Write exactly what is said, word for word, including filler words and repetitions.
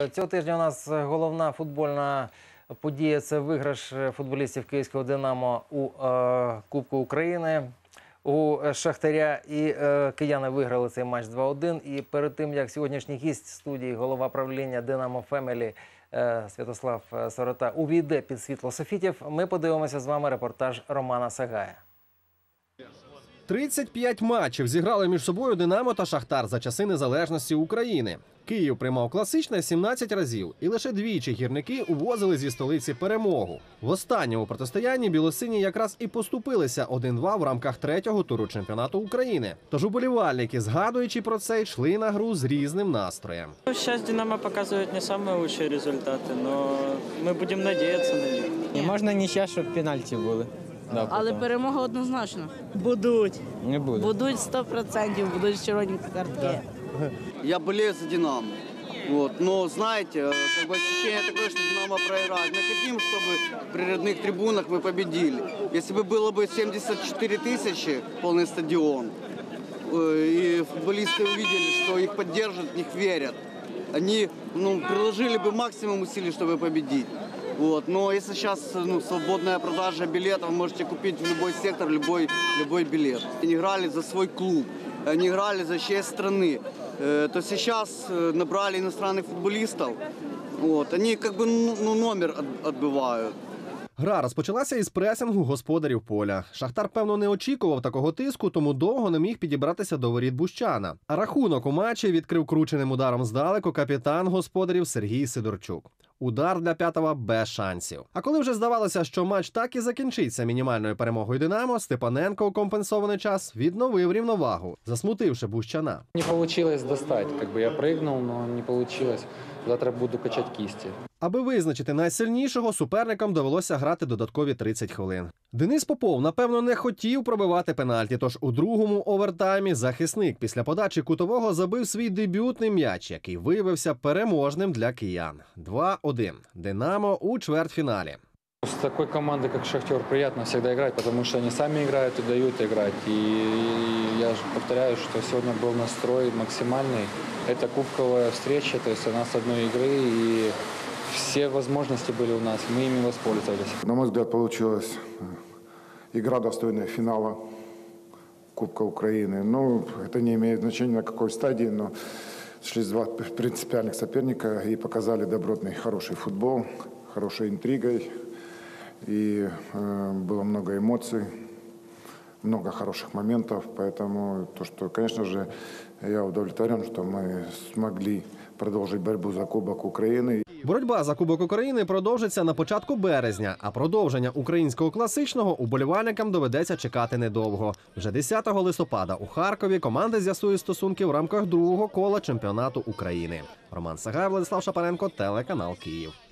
Цього тижня у нас головна футбольна подія – це виграш футболістів київського «Динамо» у е, Кубку України у «Шахтаря». І е, кияни виграли цей матч два один. І перед тим, як сьогоднішній гість студії, голова правління «Динамо Фемелі» е, Святослав Сорота увійде під світло софітів, ми подивимося з вами репортаж Романа Сагая. тридцять п'ять матчів зіграли між собою «Динамо» та «Шахтар» за часи незалежності України. Київ приймав класичне сімнадцять разів, і лише двічі гірники увозили зі столиці перемогу. В останньому протистоянні білосині якраз і поступилися один-два в рамках третього туру чемпіонату України. Тож уболівальники, згадуючи про це, йшли на гру з різним настроєм. Зараз «Динамо» показує не найкращі результати, але ми будемо сподіватися на них. Не можна нічия, щоб пенальті були. Да, але перемога однозначно. Будуть. Не буде. Будуть сто відсотків, будуть червоні картки. Да. Я болею за «Динамо». Вот. Но, знаете, как бы ощущение такое, что «Динамо» проиграет. Мы хотим, чтобы при родных трибунах мы победили. Если бы было бы семьдесят четыре тысячи, полный стадион, и футболисты увидели, что их поддержат, в них верят, они ну, приложили бы максимум усилий, чтобы победить. Вот. Но если сейчас ну, свободная продажа билетов, вы можете купить в любой сектор любой, любой билет. Они играли за свой клуб, они играли за честь страны. То сейчас набрали иностранных футболистов, вот, они как бы ну, номер отбивают. Гра розпочалася із пресингу господарів поля. «Шахтар», певно, не очікував такого тиску, тому довго не міг підібратися до воріт Бущана. А рахунок у матчі відкрив крученим ударом здалеку капітан господарів Сергій Сидорчук. Удар для п'ятого без шансів. А коли вже здавалося, що матч так і закінчиться мінімальною перемогою «Динамо», Степаненко у компенсований час відновив рівновагу, засмутивши Бущана. Не вийшло достати. Как бы я пригнув, але не вийшло. Завтра буду качати кісті. Аби визначити найсильнішого, суперникам довелося грати додаткові тридцять хвилин. Денис Попов, напевно, не хотів пробивати пенальті, тож у другому овертаймі захисник після подачі кутового забив свій дебютний м'яч, який виявився переможним для киян. два один. «Динамо» у чвертьфіналі. С такой командой, как «Шахтер», приятно всегда играть, потому что они сами играют и дают играть. И я же повторяю, что сегодня был настрой максимальный. Это кубковая встреча, то есть она с одной игры, и все возможности были у нас, мы ими воспользовались. На мой взгляд, получилась игра, достойная финала Кубка Украины. Ну, это не имеет значения на какой стадии, но шли два принципиальных соперника и показали добротный, хороший футбол, хорошей интригой. И э, было много эмоций, много хороших моментов, поэтому то, что, конечно же, я удовлетворен, что мы смогли продолжить борьбу за Кубок України. Боротьба за Кубок України продовжиться на початку березня, а продовження українського класичного уболівальникам доведеться чекати недовго. Вже десятого листопада у Харкові команди з'ясують стосунки в рамках другого кола чемпіонату України. Роман Сагай, Владислав Шапаренко, телеканал Київ.